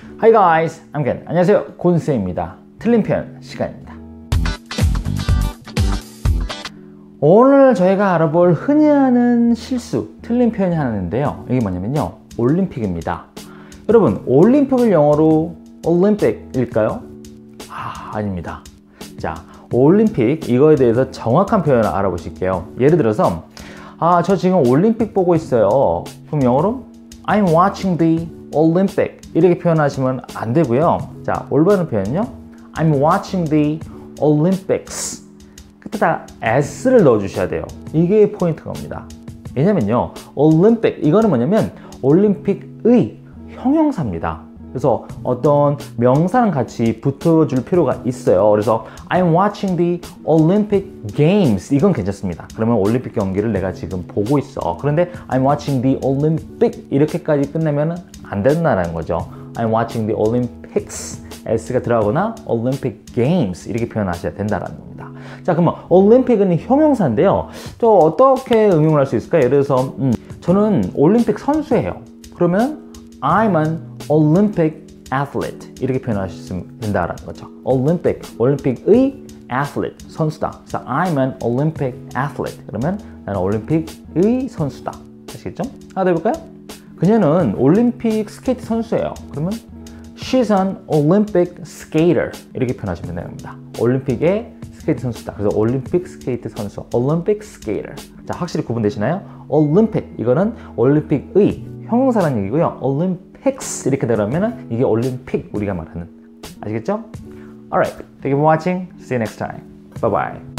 Hi guys, I'm Ken. 안녕하세요, 곤쌤입니다. 틀린 표현 시간입니다. 오늘 저희가 알아볼 흔히 하는 실수, 틀린 표현이 하나 있는데요. 이게 뭐냐면요, 올림픽입니다. 여러분, 올림픽을 영어로 올림픽일까요? 아닙니다. 자, 올림픽, 이거에 대해서 정확한 표현을 알아보실게요. 예를 들어서 저 지금 올림픽 보고 있어요. 그럼 영어로 I'm watching the Olympic 이렇게 표현하시면 안 되고요. 자, 올바른 표현은요, I'm watching the Olympics. 끝에다 s를 넣어 주셔야 돼요. 이게 포인트입니다. 왜냐면요, Olympic 이거는 뭐냐면 올림픽의 형용사입니다. 그래서 어떤 명사랑 같이 붙어줄 필요가 있어요. 그래서 I'm watching the Olympic Games 이건 괜찮습니다. 그러면 올림픽 경기를 내가 지금 보고 있어. 그런데 I'm watching the Olympic 이렇게까지 끝내면 안 된다는 거죠. I'm watching the Olympics S가 들어가거나 Olympic Games 이렇게 표현하셔야 된다는 겁니다. 자, 그러면 올림픽은 형용사인데요. 또 어떻게 응용을 할 수 있을까요? 예를 들어서 저는 올림픽 선수예요. 그러면 I'm an Olympic athlete 이렇게 표현하시면 된다는 거죠. Olympic, 올림픽의 athlete, 선수다. 그래서 I'm an Olympic athlete. 그러면 나는 올림픽의 선수다. 아시겠죠? 하나 더 해볼까요? 그녀는 올림픽 스케이트 선수예요. 그러면 She's an Olympic skater 이렇게 표현하시면 됩니다. 올림픽의 스케이트 선수다. 그래서 올림픽 스케이트 선수, Olympic skater. 자, 확실히 구분되시나요? Olympic 이거는 올림픽의 형용사라는 얘기고요. Olympics 이렇게 들어가면 이게 올림픽 우리가 말하는, 아시겠죠? Alright, thank you for watching. See you next time. Bye bye.